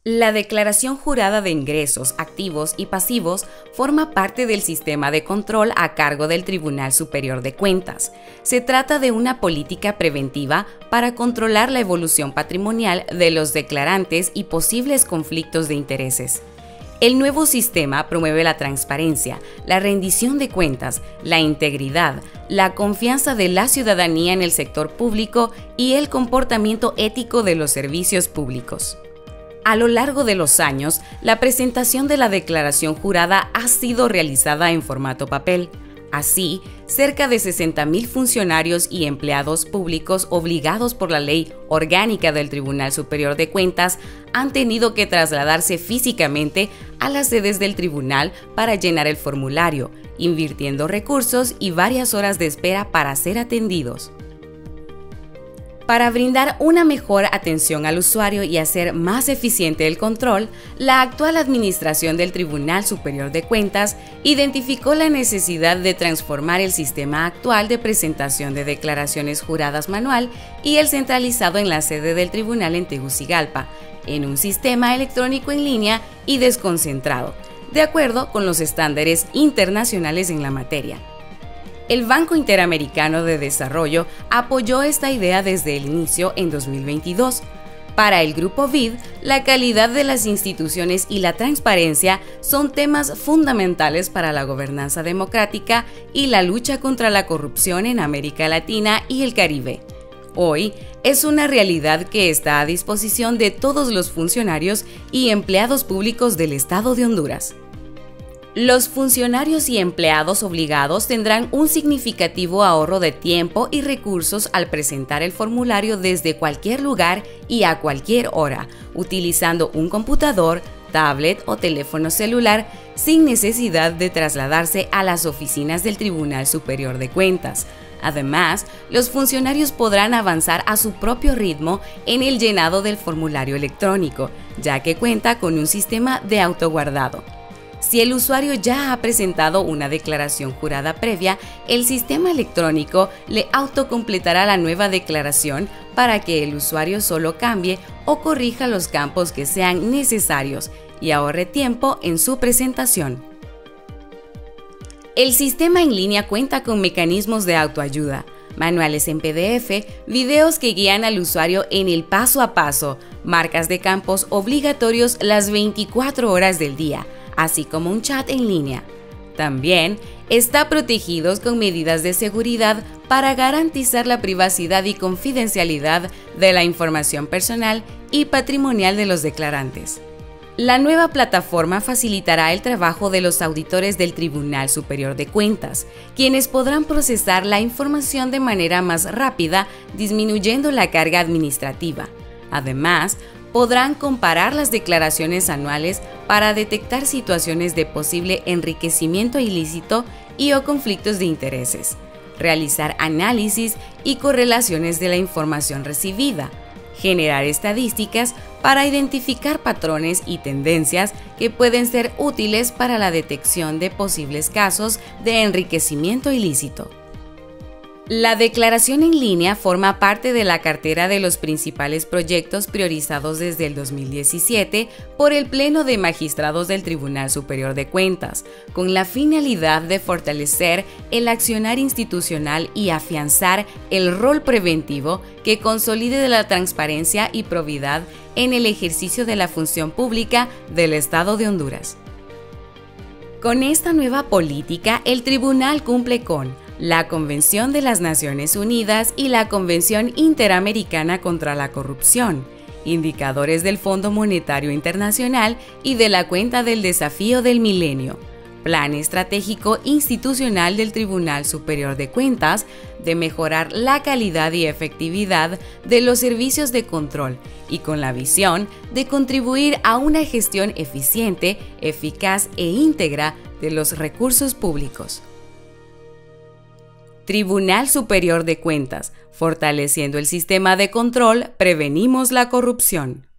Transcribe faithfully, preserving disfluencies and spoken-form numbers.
La declaración jurada de ingresos, activos y pasivos forma parte del sistema de control a cargo del Tribunal Superior de Cuentas. Se trata de una política preventiva para controlar la evolución patrimonial de los declarantes y posibles conflictos de intereses. El nuevo sistema promueve la transparencia, la rendición de cuentas, la integridad, la confianza de la ciudadanía en el sector público y el comportamiento ético de los servicios públicos. A lo largo de los años, la presentación de la declaración jurada ha sido realizada en formato papel. Así, cerca de sesenta mil funcionarios y empleados públicos obligados por la Ley Orgánica del Tribunal Superior de Cuentas han tenido que trasladarse físicamente a las sedes del tribunal para llenar el formulario, invirtiendo recursos y varias horas de espera para ser atendidos. Para brindar una mejor atención al usuario y hacer más eficiente el control, la actual administración del Tribunal Superior de Cuentas identificó la necesidad de transformar el sistema actual de presentación de declaraciones juradas manual y el centralizado en la sede del tribunal en Tegucigalpa, en un sistema electrónico en línea y desconcentrado, de acuerdo con los estándares internacionales en la materia. El Banco Interamericano de Desarrollo apoyó esta idea desde el inicio en dos mil veintidós. Para el Grupo B I D, la calidad de las instituciones y la transparencia son temas fundamentales para la gobernanza democrática y la lucha contra la corrupción en América Latina y el Caribe. Hoy es una realidad que está a disposición de todos los funcionarios y empleados públicos del Estado de Honduras. Los funcionarios y empleados obligados tendrán un significativo ahorro de tiempo y recursos al presentar el formulario desde cualquier lugar y a cualquier hora, utilizando un computador, tablet o teléfono celular sin necesidad de trasladarse a las oficinas del Tribunal Superior de Cuentas. Además, los funcionarios podrán avanzar a su propio ritmo en el llenado del formulario electrónico, ya que cuenta con un sistema de autoguardado. Si el usuario ya ha presentado una declaración jurada previa, el sistema electrónico le autocompletará la nueva declaración para que el usuario solo cambie o corrija los campos que sean necesarios y ahorre tiempo en su presentación. El sistema en línea cuenta con mecanismos de autoayuda, manuales en P D F, videos que guían al usuario en el paso a paso, marcas de campos obligatorios las veinticuatro horas del día, así como un chat en línea. También está protegido con medidas de seguridad para garantizar la privacidad y confidencialidad de la información personal y patrimonial de los declarantes. La nueva plataforma facilitará el trabajo de los auditores del Tribunal Superior de Cuentas, quienes podrán procesar la información de manera más rápida, disminuyendo la carga administrativa. Además, podrán comparar las declaraciones anuales para detectar situaciones de posible enriquecimiento ilícito y o conflictos de intereses, realizar análisis y correlaciones de la información recibida, generar estadísticas para identificar patrones y tendencias que pueden ser útiles para la detección de posibles casos de enriquecimiento ilícito. La declaración en línea forma parte de la cartera de los principales proyectos priorizados desde el dos mil diecisiete por el Pleno de Magistrados del Tribunal Superior de Cuentas, con la finalidad de fortalecer el accionar institucional y afianzar el rol preventivo que consolide la transparencia y probidad en el ejercicio de la función pública del Estado de Honduras. Con esta nueva política, el tribunal cumple con la Convención de las Naciones Unidas y la Convención Interamericana contra la Corrupción, indicadores del Fondo Monetario Internacional y de la Cuenta del Desafío del Milenio, Plan Estratégico Institucional del Tribunal Superior de Cuentas de mejorar la calidad y efectividad de los servicios de control y con la visión de contribuir a una gestión eficiente, eficaz e íntegra de los recursos públicos. Tribunal Superior de Cuentas, fortaleciendo el sistema de control, prevenimos la corrupción.